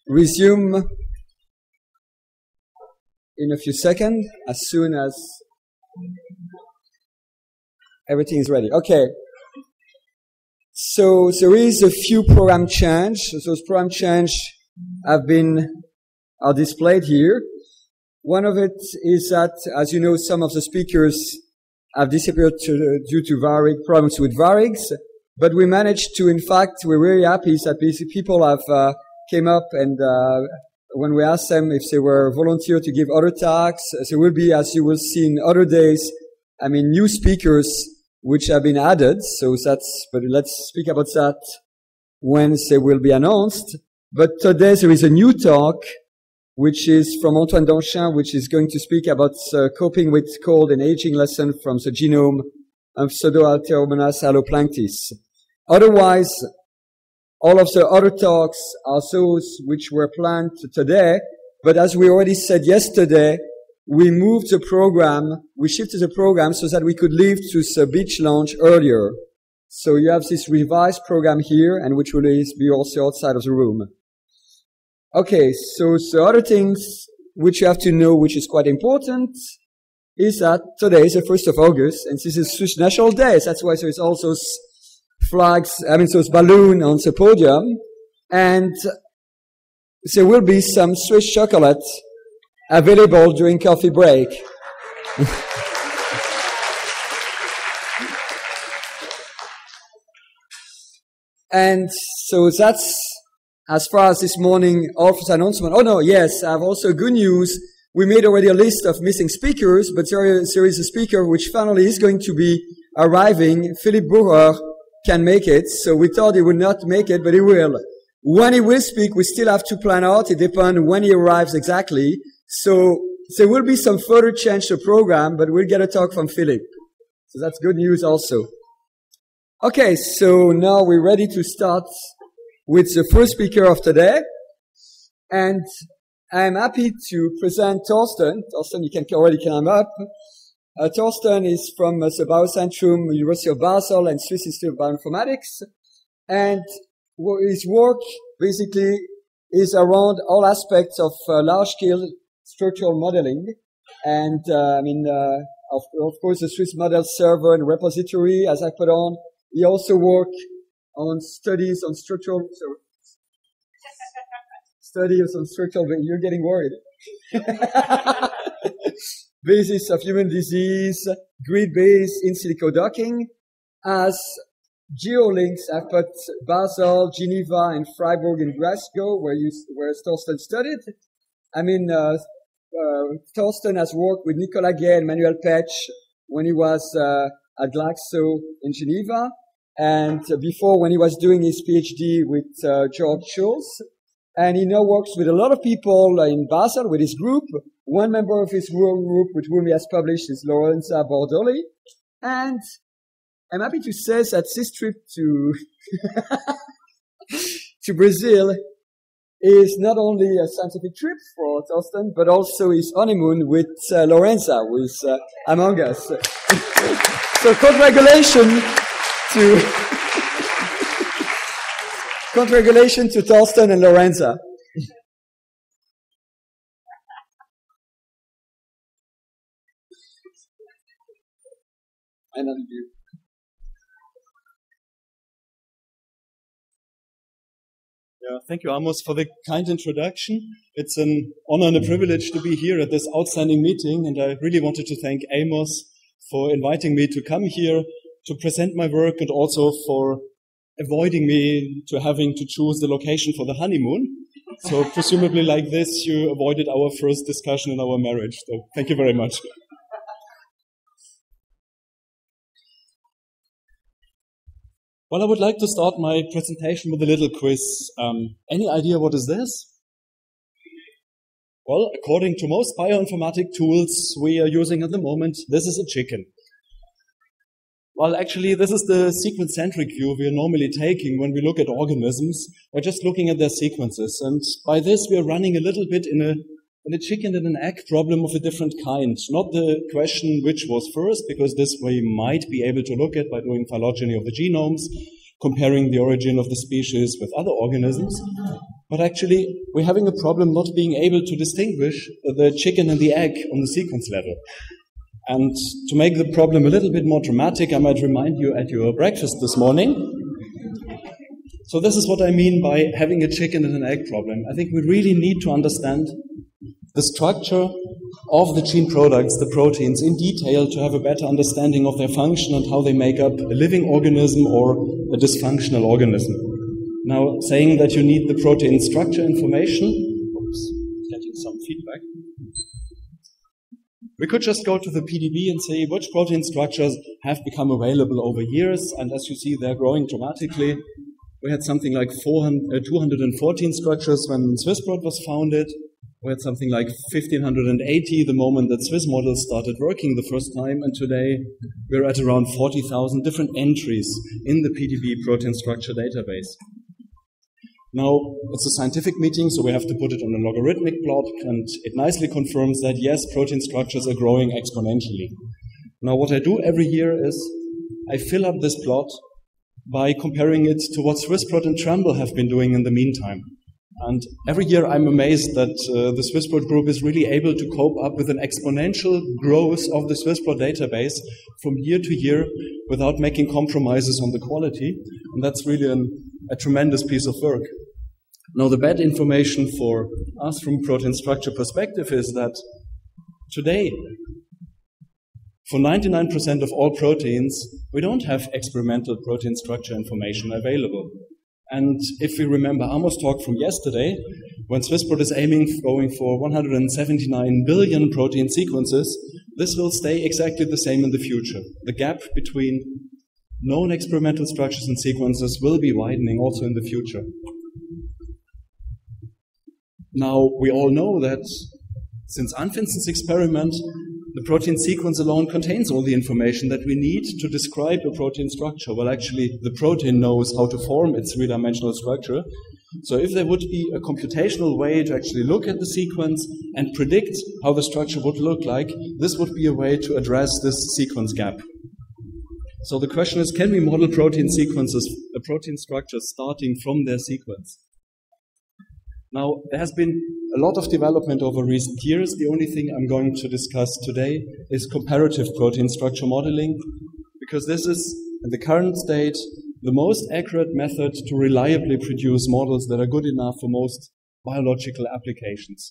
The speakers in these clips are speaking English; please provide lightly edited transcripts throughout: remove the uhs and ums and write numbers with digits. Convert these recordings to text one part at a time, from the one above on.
resume in a few seconds, as soon as everything is ready. Okay. So there is a few program change. Those program change are displayed here. One of it is that, as you know, some of the speakers have disappeared due to problems with Varix. But we managed to, in fact, we're very happy that basically people have came up and when we asked them if they were volunteer to give other talks, there will be, as you will see in other days, new speakers which have been added. But let's speak about that when they will be announced. But today there is a new talk which is from Antoine Danchin, which is going to speak about coping with cold and aging lesson from the genome of Pseudohalteromonas haloplanctis. Otherwise, all of the other talks are those which were planned today, but as we already said yesterday, we moved the program, we shifted the program so that we could leave to the beach lounge earlier. So you have this revised program here, and which will be also outside of the room. Okay, so the other things which you have to know, which is quite important, is that today is the 1st of August, and this is Swiss National Day. That's why there is all those flags, those balloons on the podium, and there will be some Swiss chocolate available during coffee break. And so that's as far as this morning of the announcement. Oh no, yes, I have also good news. We made already a list of missing speakers, but there is a speaker which finally is going to be arriving. Philippe Bourer can make it, so we thought he would not make it, but he will. When he will speak, we still have to plan out. It depends when he arrives exactly. So there will be some further change to the program, but we'll get a talk from Philippe. So that's good news also. Okay, so now we're ready to start with the first speaker of today. And I'm happy to present Thorsten. Thorsten, you can already climb up. Thorsten is from the Biocentrum, University of Basel and Swiss Institute of Bioinformatics. And his work basically is around all aspects of large-scale structural modeling. And, of course, the Swiss Model Server and repository, as I put on. He also worked on studies on structural, you're getting worried. Basis of human disease, grid-based in silico docking. As geolinks, I've put Basel, Geneva, and Freiburg and Glasgow, where Thorsten studied. Thorsten has worked with Nicolas Gay and Manuel Pech when he was at Glaxo in Geneva. And before, when he was doing his PhD with George Schulz. And he now works with a lot of people in Basel with his group. One member of his group, with whom he has published, is Lorenza Bordoli. And I'm happy to say that this trip to to Brazil is not only a scientific trip for Thorsten, but also his honeymoon with Lorenza, who is among us. So congratulations to Thorsten and Lorenza. And on you. Yeah, thank you, Amos, for the kind introduction. It's an honor and a privilege to be here at this outstanding meeting, and I really wanted to thank Amos for inviting me to come here to present my work and also for avoiding me to having to choose the location for the honeymoon. So presumably like this, you avoided our first discussion in our marriage. So thank you very much. Well, I would like to start my presentation with a little quiz. Any idea what is this? Well, according to most bioinformatic tools we are using at the moment, this is a chicken. Well, actually, this is the sequence-centric view we are normally taking when we look at organisms. We're just looking at their sequences. And by this, we are running a little bit in a chicken and an egg problem of a different kind. Not the question which was first, because this we might be able to look at by doing phylogeny of the genomes, comparing the origin of the species with other organisms. But actually, we're having a problem not being able to distinguish the chicken and the egg on the sequence level. And to make the problem a little bit more dramatic, I might remind you at your breakfast this morning. So this is what I mean by having a chicken and an egg problem. I think we really need to understand the structure of the gene products, the proteins, in detail to have a better understanding of their function and how they make up a living organism or a dysfunctional organism. Now, saying that you need the protein structure information, getting some feedback. We could just go to the PDB and say which protein structures have become available over years, and as you see, they're growing dramatically. We had something like 214 structures when Swissprot was founded. We had something like 1,580 the moment that Swiss models started working the first time, and today we're at around 40,000 different entries in the PDB protein structure database. Now, it's a scientific meeting, so we have to put it on a logarithmic plot, and it nicely confirms that, yes, protein structures are growing exponentially. Now, what I do every year is I fill up this plot by comparing it to what Swissprot and Tramble have been doing in the meantime. And every year I'm amazed that the Swissprot group is really able to cope up with an exponential growth of the Swissprot database from year to year without making compromises on the quality. And that's really a tremendous piece of work. Now, the bad information for us from protein structure perspective is that today, for 99% of all proteins, we don't have experimental protein structure information available. And if we remember Amos' talk from yesterday, when Swissprot is going for 179 billion protein sequences, this will stay exactly the same in the future. The gap between known experimental structures and sequences will be widening also in the future. Now, we all know that since Anfinsen's experiment, the protein sequence alone contains all the information that we need to describe a protein structure. Well, actually, the protein knows how to form its three-dimensional structure. So if there would be a computational way to actually look at the sequence and predict how the structure would look like, this would be a way to address this sequence gap. So the question is, can we model protein sequences, protein structures starting from their sequence? Now, there has been a lot of development over recent years. The only thing I'm going to discuss today is comparative protein structure modeling, because this is, in the current state, the most accurate method to reliably produce models that are good enough for most biological applications.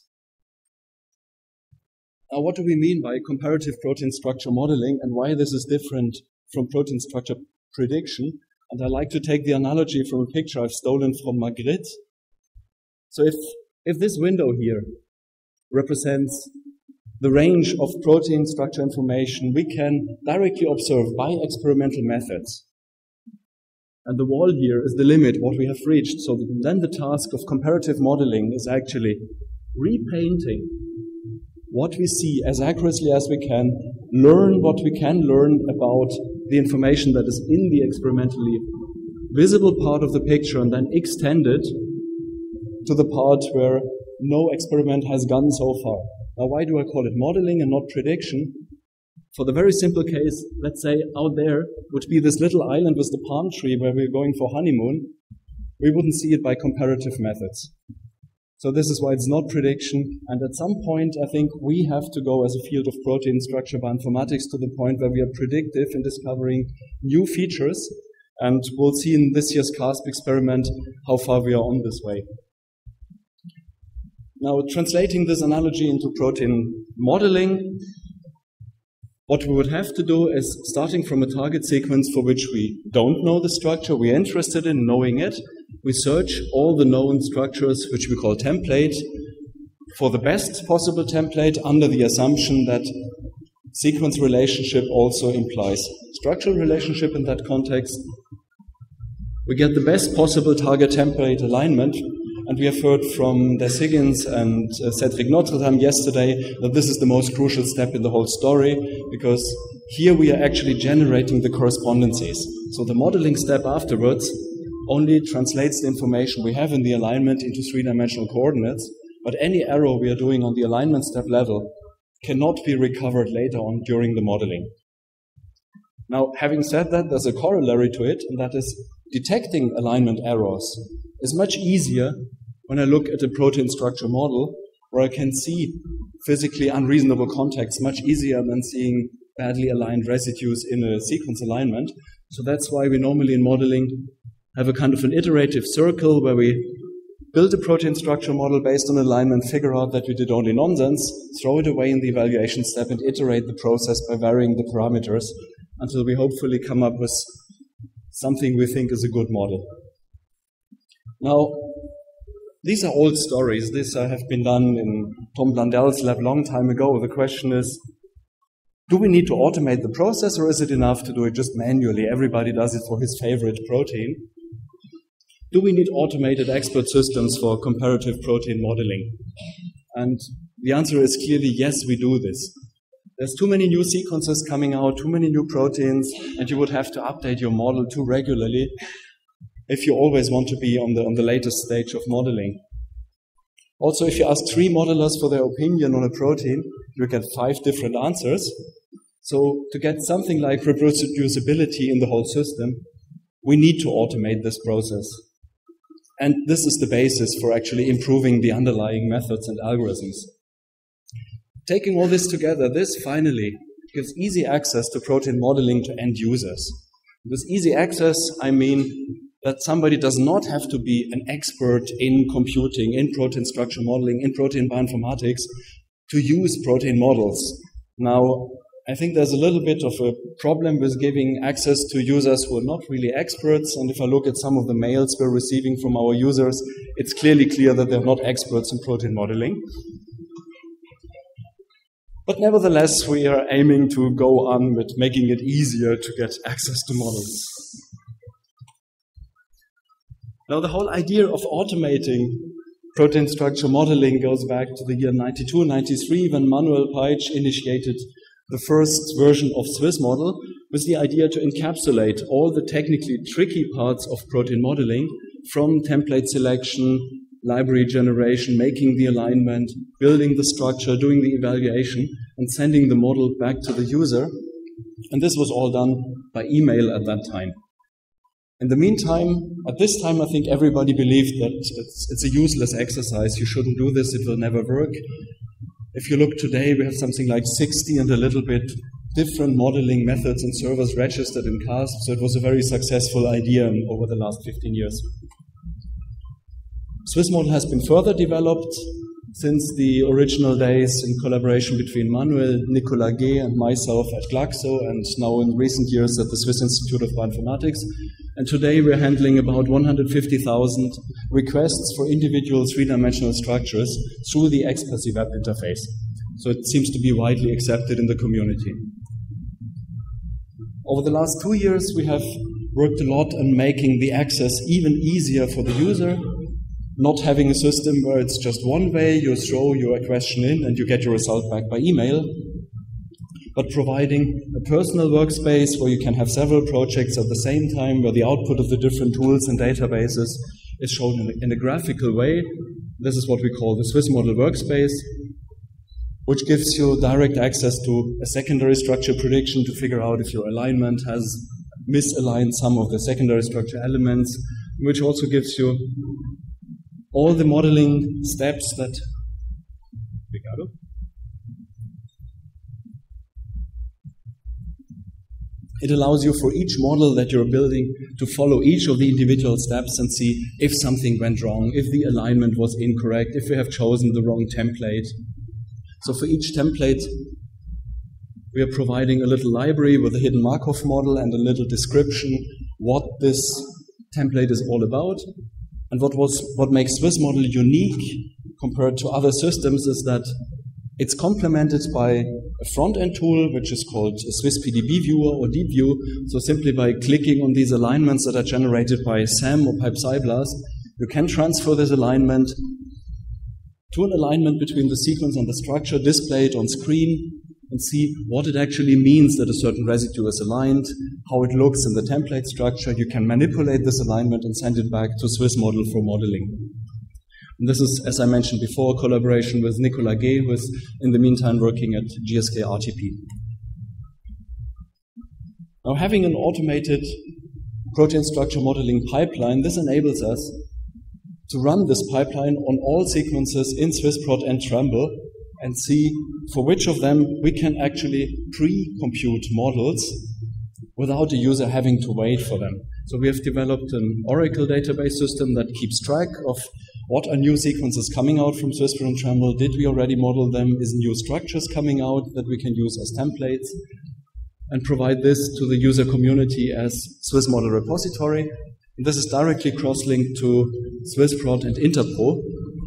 Now, what do we mean by comparative protein structure modeling and why this is different from protein structure prediction? And I like to take the analogy from a picture I've stolen from Magritte. So if this window here represents the range of protein structure information we can directly observe by experimental methods, and the wall here is the limit, what we have reached, so then the task of comparative modeling is actually repainting what we see as accurately as we can, learn what we can learn about the information that is in the experimentally visible part of the picture, and then extend it to the part where no experiment has gone so far. Now, why do I call it modeling and not prediction? For the very simple case, let's say out there would be this little island with the palm tree where we're going for honeymoon. We wouldn't see it by comparative methods. So this is why it's not prediction. And at some point, I think we have to go as a field of protein structure bioinformatics to the point where we are predictive in discovering new features. And we'll see in this year's CASP experiment how far we are on this way. Now, translating this analogy into protein modeling, what we would have to do is, starting from a target sequence for which we don't know the structure, we're interested in knowing it, we search all the known structures, which we call template, for the best possible template under the assumption that sequence relationship also implies structural relationship in that context. We get the best possible target template alignment. And we have heard from Des Higgins and Cedric Notre Dame yesterday that this is the most crucial step in the whole story, because here we are actually generating the correspondences. So the modeling step afterwards only translates the information we have in the alignment into three-dimensional coordinates, but any error we are doing on the alignment step level cannot be recovered later on during the modeling. Now, having said that, there's a corollary to it, and that is detecting alignment errors is much easier when I look at a protein structure model where I can see physically unreasonable contacts much easier than seeing badly aligned residues in a sequence alignment. So that's why we normally in modeling have a kind of an iterative circle where we build a protein structure model based on alignment, figure out that we did only nonsense, throw it away in the evaluation step, and iterate the process by varying the parameters until we hopefully come up with something we think is a good model. Now, these are old stories. These have been done in Tom Blundell's lab a long time ago. The question is, do we need to automate the process, or is it enough to do it just manually? Everybody does it for his favorite protein. Do we need automated expert systems for comparative protein modeling? And the answer is clearly yes, we do this. There's too many new sequences coming out, too many new proteins, and you would have to update your model too regularly if you always want to be on the latest stage of modeling. Also, if you ask 3 modelers for their opinion on a protein, you get 5 different answers. So to get something like reproducibility in the whole system, we need to automate this process. And this is the basis for actually improving the underlying methods and algorithms. Taking all this together, this finally gives easy access to protein modeling to end users. With easy access, I mean that somebody does not have to be an expert in computing, in protein structure modeling, in protein bioinformatics to use protein models. Now, I think there's a little bit of a problem with giving access to users who are not really experts, and if I look at some of the mails we're receiving from our users, it's clearly clear that they're not experts in protein modeling. But nevertheless, we are aiming to go on with making it easier to get access to models. Now, the whole idea of automating protein structure modeling goes back to the year 92, 93, when Manuel Paich initiated the first version of SwissModel with the idea to encapsulate all the technically tricky parts of protein modeling, from template selection, library generation, making the alignment, building the structure, doing the evaluation, and sending the model back to the user. And this was all done by email at that time. In the meantime, at this time, I think everybody believed that it's a useless exercise. You shouldn't do this. It will never work. If you look today, we have something like 60 and a little bit different modeling methods and servers registered in CASP, so it was a very successful idea over the last 15 years. SwissModel has been further developed since the original days in collaboration between Manuel, Nicolas Gay, and myself at Glaxo, and now in recent years at the Swiss Institute of Bioinformatics. And today we're handling about 150,000 requests for individual 3-dimensional structures through the XPassy web interface. So it seems to be widely accepted in the community. Over the last 2 years, we have worked a lot on making the access even easier for the user, not having a system where it's just one way, you throw your question in and you get your result back by email, but providing a personal workspace where you can have several projects at the same time, where the output of the different tools and databases is shown in a graphical way. This is what we call the SwissModel workspace, which gives you direct access to a secondary structure prediction to figure out if your alignment has misaligned some of the secondary structure elements, which also gives you all the modeling steps that it allows you for each model that you're building to follow each of the individual steps and see if something went wrong, if the alignment was incorrect, if you have chosen the wrong template. So for each template, we are providing a little library with a hidden Markov model and a little description what this template is all about. And what makes SwissModel unique compared to other systems is that it's complemented by a front-end tool, which is called a Swiss PDB viewer or DeepView. So simply by clicking on these alignments that are generated by SAM or PipeCyBLAS, you can transfer this alignment to an alignment between the sequence and the structure displayed on screen and see what it actually means that a certain residue is aligned, how it looks in the template structure. You can manipulate this alignment and send it back to SwissModel for modeling. And this is, as I mentioned before, a collaboration with Nicolas Gay, who is in the meantime working at GSK RTP. Now, having an automated protein structure modeling pipeline, this enables us to run this pipeline on all sequences in SwissProt and Tremble and see for which of them we can actually pre-compute models without the user having to wait for them. So we have developed an Oracle database system that keeps track of what are new sequences coming out from SwissProt and Tremble. Did we already model them? Is new structures coming out that we can use as templates? And provide this to the user community as Swiss Model Repository. And this is directly cross-linked to SwissProt and Interpro,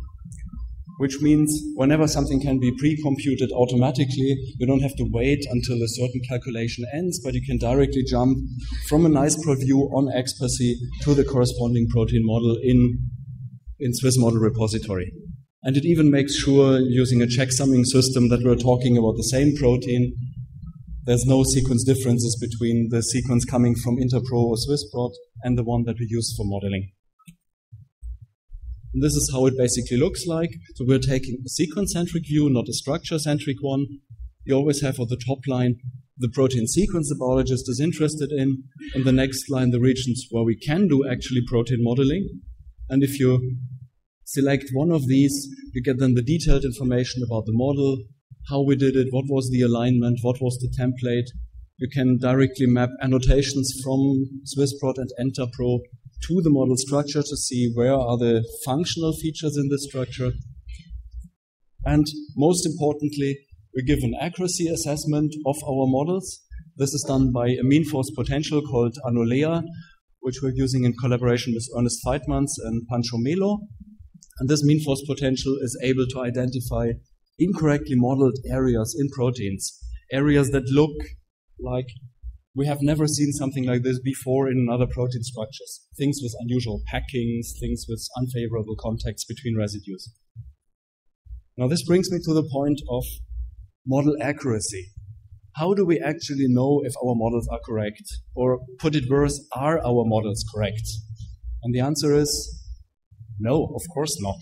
which means whenever something can be pre-computed automatically, you don't have to wait until a certain calculation ends, but you can directly jump from a nice view on Xpacey to the corresponding protein model in Swiss Model Repository. And it even makes sure, using a checksumming system, that we're talking about the same protein. There's no sequence differences between the sequence coming from Interpro or SwissProt and the one that we use for modeling. And this is how it basically looks like. So we're taking a sequence-centric view, not a structure-centric one. You always have on the top line the protein sequence the biologist is interested in. On the next line, the regions where we can do actually protein modeling. And if you select one of these, you get then the detailed information about the model, how we did it, what was the alignment, what was the template. You can directly map annotations from SwissProt and Interpro to the model structure to see where are the functional features in the structure. And most importantly, we give an accuracy assessment of our models. This is done by a mean force potential called Anolea, which we're using in collaboration with Ernest Feitmans and Pancho Melo. And this mean force potential is able to identify incorrectly modeled areas in proteins, areas that look like we have never seen something like this before in other protein structures, things with unusual packings, things with unfavorable contacts between residues. Now this brings me to the point of model accuracy. How do we actually know if our models are correct? Or put it worse, are our models correct? And the answer is no, of course not.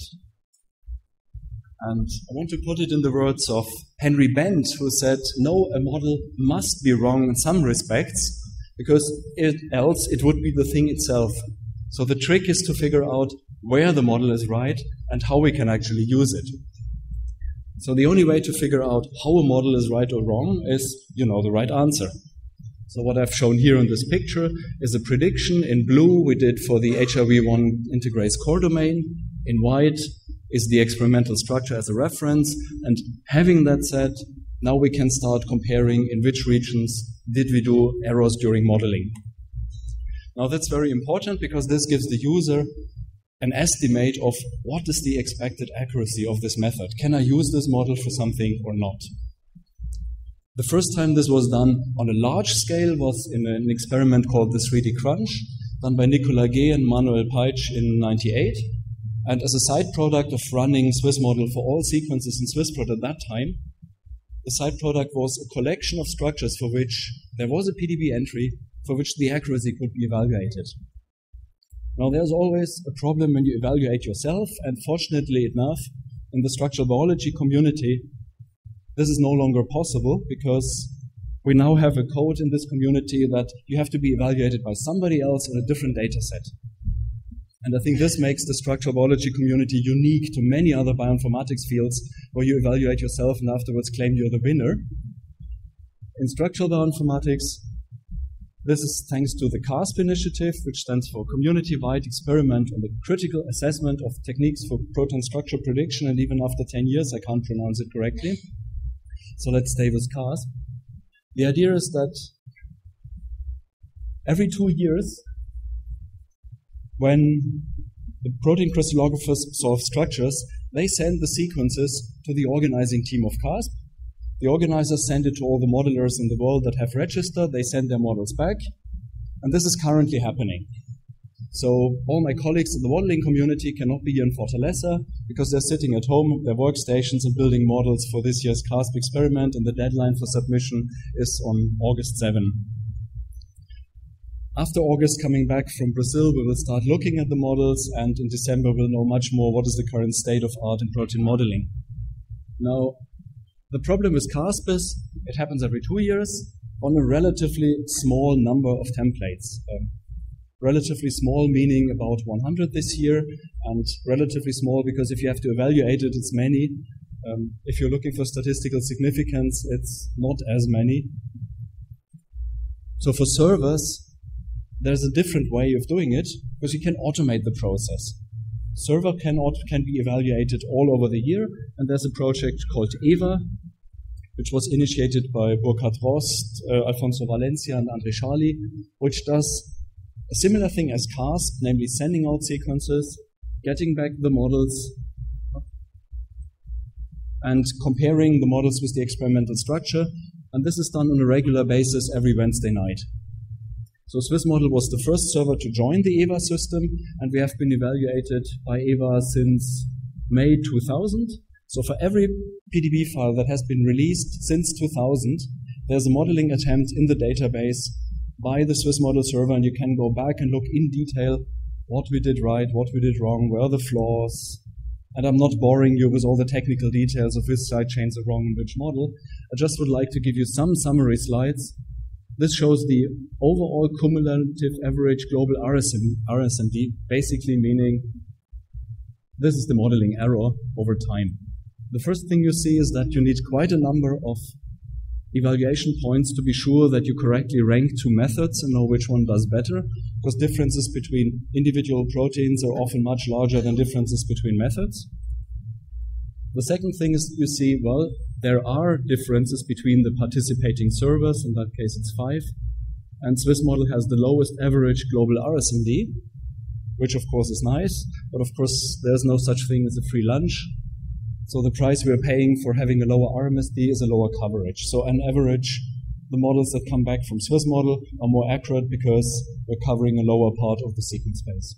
And I want to put it in the words of Henry Bent, who said, no, a model must be wrong in some respects, because else it would be the thing itself. So the trick is to figure out where the model is right and how we can actually use it. So the only way to figure out how a model is right or wrong is, the right answer. So what I've shown here in this picture is a prediction. In blue, we did for the HRV1 integrase core domain. In white is the experimental structure as a reference. And having that said, now we can start comparing in which regions did we do errors during modeling. Now that's very important because this gives the user an estimate of what is the expected accuracy of this method. Can I use this model for something or not? The first time this was done on a large scale was in an experiment called the 3D Crunch, done by Nicolas Gay and Manuel Peitsch in 1998. And as a side product of running Swiss Model for all sequences in SwissProt at that time, the side product was a collection of structures for which there was a PDB entry for which the accuracy could be evaluated. Now there's always a problem when you evaluate yourself, and fortunately enough, in the structural biology community, this is no longer possible because we now have a code in this community that you have to be evaluated by somebody else in a different data set. And I think this makes the structural biology community unique to many other bioinformatics fields where you evaluate yourself and afterwards claim you're the winner. In structural bioinformatics, this is thanks to the CASP initiative, which stands for Community-Wide Experiment on the Critical Assessment of Techniques for Protein Structure Prediction, and even after 10 years, I can't pronounce it correctly. So let's stay with CASP. The idea is that every 2 years, when the protein crystallographers solve structures, they send the sequences to the organizing team of CASP. The organizers send it to all the modelers in the world that have registered. They send their models back. And this is currently happening. So all my colleagues in the modeling community cannot be here in Fortaleza because they're sitting at home at their workstations and building models for this year's CASP experiment, and the deadline for submission is on August 7. After August, coming back from Brazil, we will start looking at the models, and in December we'll know much more what is the current state of art in protein modeling. Now, the problem with CASP is it happens every 2 years on a relatively small number of templates. Relatively small meaning about 100 this year, and relatively small because if you have to evaluate it, it's many. If you're looking for statistical significance, it's not as many. So for servers, there's a different way of doing it because you can automate the process. Server can be evaluated all over the year, and there's a project called EVA, which was initiated by Burkhard Rost, Alfonso Valencia, and André Charlie, which does a similar thing as CAST, namely sending out sequences, getting back the models, and comparing the models with the experimental structure. And this is done on a regular basis every Wednesday night. So SwissModel was the first server to join the EVA system, and we have been evaluated by EVA since May 2000. So for every PDB file that has been released since 2000, there's a modeling attempt in the database by the SwissModel server, and you can go back and look in detail what we did right, what we did wrong, where are the flaws. And I'm not boring you with all the technical details of which side chains are wrong in which model. I just would like to give you some summary slides. This shows the overall cumulative average global RSMD, basically meaning this is the modeling error over time. The first thing you see is that you need quite a number of evaluation points to be sure that you correctly rank two methods and know which one does better, because differences between individual proteins are often much larger than differences between methods. The second thing is you see, well, there are differences between the participating servers, in that case it's 5, and SwissModel has the lowest average global RSMD, which of course is nice, but of course there's no such thing as a free lunch. So the price we are paying for having a lower RMSD is a lower coverage. So on average, the models that come back from SwissModel are more accurate because we're covering a lower part of the sequence space.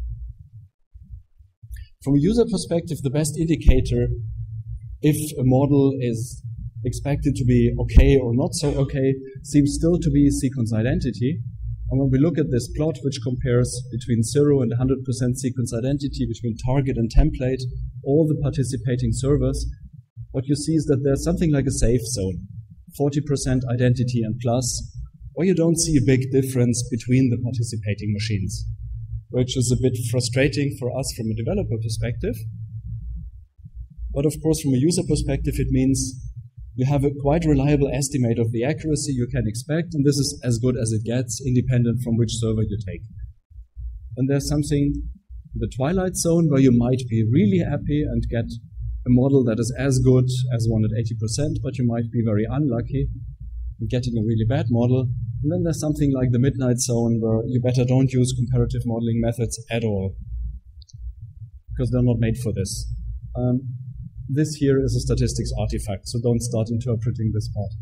From a user perspective, the best indicator if a model is expected to be okay or not so okay seems still to be sequence identity. And when we look at this plot, which compares between 0 and 100% sequence identity between target and template, all the participating servers, what you see is that there's something like a safe zone, 40% identity and plus, or you don't see a big difference between the participating machines, which is a bit frustrating for us from a developer perspective. But of course, from a user perspective, it means you have a quite reliable estimate of the accuracy you can expect, and this is as good as it gets, independent from which server you take. And there's something, the twilight zone, where you might be really happy and get a model that is as good as one at 80%, but you might be very unlucky in getting a really bad model. And then there's something like the midnight zone, where you better don't use comparative modeling methods at all, because they're not made for this. This here is a statistics artifact, so don't start interpreting this part.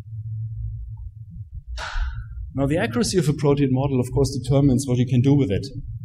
Now, the accuracy of a protein model, of course, determines what you can do with it.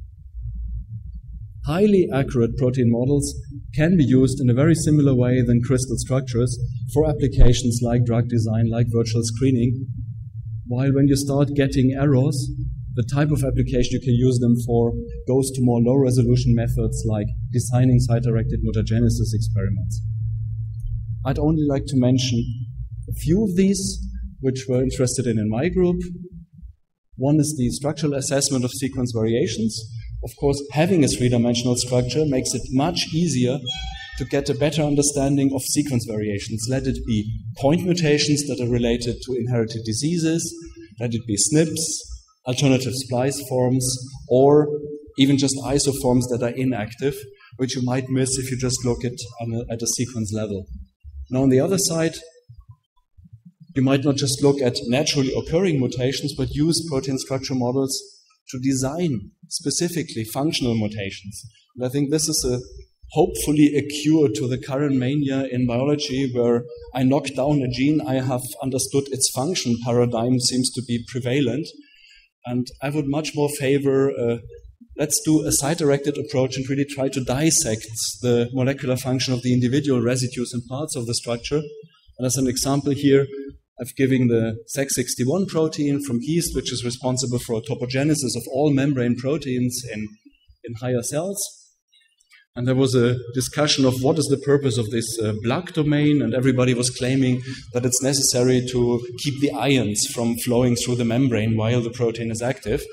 Highly accurate protein models can be used in a very similar way than crystal structures for applications like drug design, like virtual screening, while when you start getting errors, the type of application you can use them for goes to more low-resolution methods like designing site-directed mutagenesis experiments. I'd only like to mention a few of these, which we're interested in my group. One is the structural assessment of sequence variations. Of course, having a three-dimensional structure makes it much easier to get a better understanding of sequence variations. Let it be point mutations that are related to inherited diseases, let it be SNPs, alternative splice forms, or even just isoforms that are inactive, which you might miss if you just look at a sequence level. Now, on the other side, you might not just look at naturally occurring mutations, but use protein structure models to design specifically functional mutations. And I think this is hopefully a cure to the current mania in biology, where I knock down a gene, I have understood its function paradigm seems to be prevalent. And I would much more favor let's do a site-directed approach and really try to dissect the molecular function of the individual residues and parts of the structure. And as an example here, I've given the Sec61 protein from yeast, which is responsible for topogenesis of all membrane proteins in higher cells. And there was a discussion of what is the purpose of this Black domain, and everybody was claiming that it's necessary to keep the ions from flowing through the membrane while the protein is active.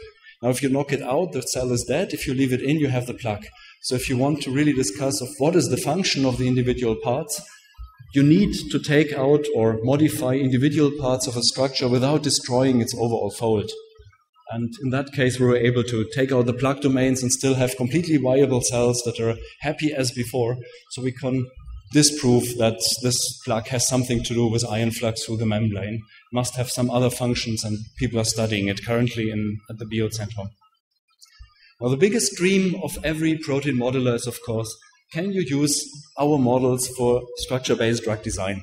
Now, if you knock it out, the cell is dead. If you leave it in, you have the plaque. So if you want to really discuss of what is the function of the individual parts, you need to take out or modify individual parts of a structure without destroying its overall fold. And in that case, we were able to take out the plaque domains and still have completely viable cells that are happy as before. So we can disprove that this plaque has something to do with ion flux through the membrane, must have some other functions, and people are studying it currently at the Biozentrum. Now, the biggest dream of every protein modeler is, of course, can you use our models for structure-based drug design?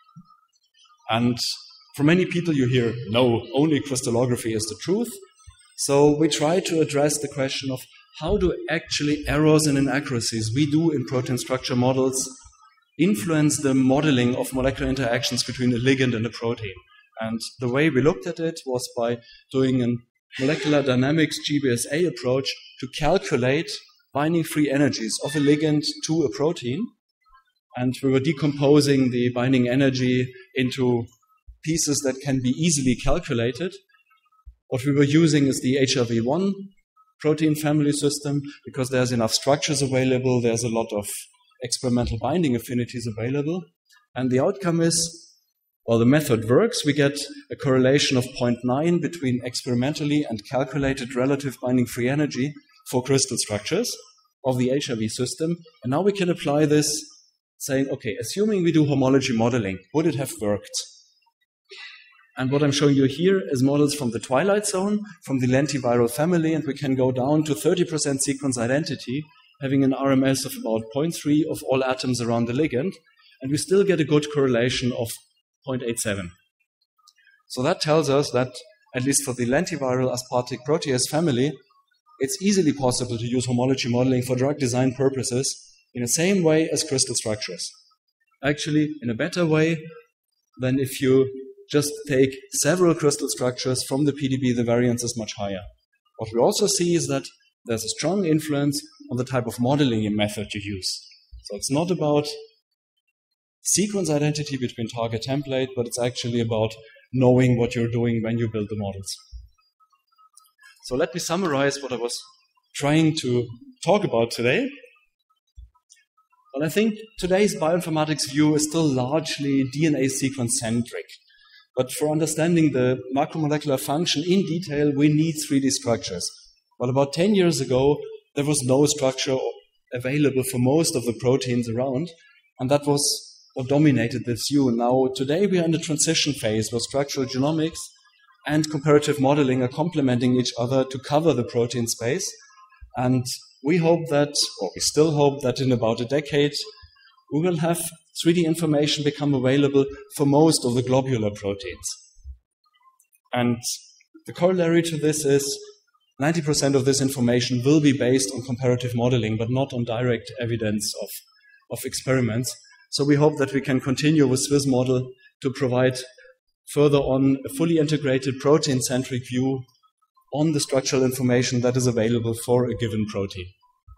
And for many people you hear, no, only crystallography is the truth. So we try to address the question of how do actually errors and inaccuracies we do in protein structure models influence the modeling of molecular interactions between a ligand and a protein. And the way we looked at it was by doing a molecular dynamics GBSA approach to calculate binding free energies of a ligand to a protein. And we were decomposing the binding energy into pieces that can be easily calculated. What we were using is the HRV1 protein family system because there's enough structures available, there's a lot of experimental binding affinities available. And the outcome is, well, the method works. We get a correlation of 0.9 between experimentally and calculated relative binding free energy for crystal structures of the HRV system. And now we can apply this saying, okay, assuming we do homology modeling, would it have worked? And what I'm showing you here is models from the twilight zone, from the lentiviral family, and we can go down to 30% sequence identity, having an RMS of about 0.3 of all atoms around the ligand, and we still get a good correlation of 0.87. So that tells us that, at least for the lentiviral aspartic protease family, it's easily possible to use homology modeling for drug design purposes in the same way as crystal structures. Actually, in a better way than if you just take several crystal structures from the PDB, the variance is much higher. What we also see is that there's a strong influence on the type of modeling method you use. So it's not about sequence identity between target template, but it's actually about knowing what you're doing when you build the models. So let me summarize what I was trying to talk about today. Well, I think today's bioinformatics view is still largely DNA sequence-centric. But for understanding the macromolecular function in detail, we need 3D structures. Well, about 10 years ago, there was no structure available for most of the proteins around, and that was what dominated this view. Now, today we are in the transition phase where structural genomics and comparative modeling are complementing each other to cover the protein space. And we hope that, or we still hope that in about a decade, we will have 3D information become available for most of the globular proteins. And the corollary to this is 90% of this information will be based on comparative modeling, but not on direct evidence of experiments. So we hope that we can continue with Swiss Model to provide further on a fully integrated protein-centric view on the structural information that is available for a given protein.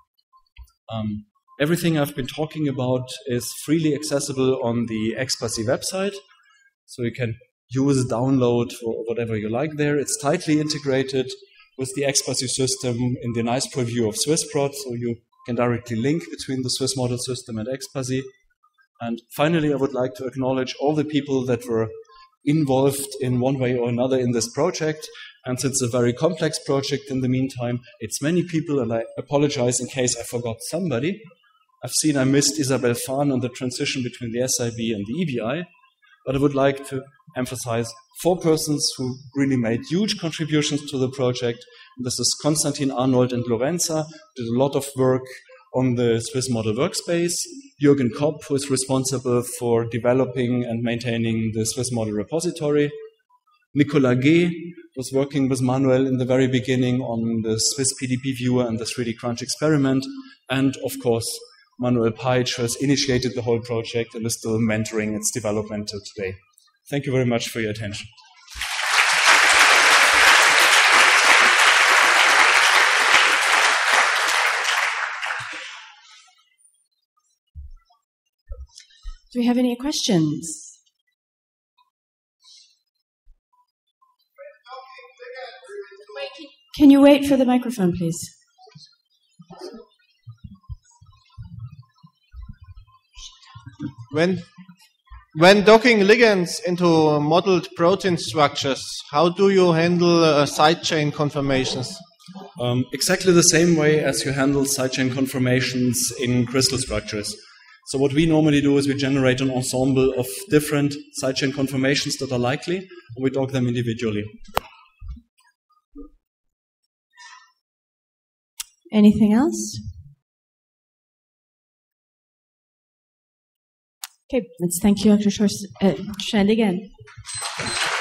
Everything I've been talking about is freely accessible on the XPaSI website, so you can use, download, or whatever you like there. It's tightly integrated with the XPaSI system in the nice preview of SwissProt, so you can directly link between the Swiss Model system and XPaSI. And finally, I would like to acknowledge all the people that were involved in one way or another in this project. And since it's a very complex project in the meantime, it's many people, and I apologize in case I forgot somebody. I've seen I missed Isabel Fahn on the transition between the SIB and the EBI, but I would like to emphasize 4 persons who really made huge contributions to the project. This is Konstantin, Arnold, and Lorenza, who did a lot of work on the Swiss Model workspace. Jürgen Kopp, who is responsible for developing and maintaining the Swiss Model repository. Nicolas G was working with Manuel in the very beginning on the Swiss PDB viewer and the 3D Crunch experiment. And of course, Manuel Peitsch has initiated the whole project and is still mentoring its development till today. Thank you very much for your attention. Do we have any questions? Wait, Can you wait for the microphone, please? When docking ligands into modeled protein structures, how do you handle side chain conformations? Exactly the same way as you handle sidechain conformations in crystal structures. So what we normally do is we generate an ensemble of different sidechain conformations that are likely, and we dock them individually. Anything else? Okay, let's thank you, Dr. Schand again.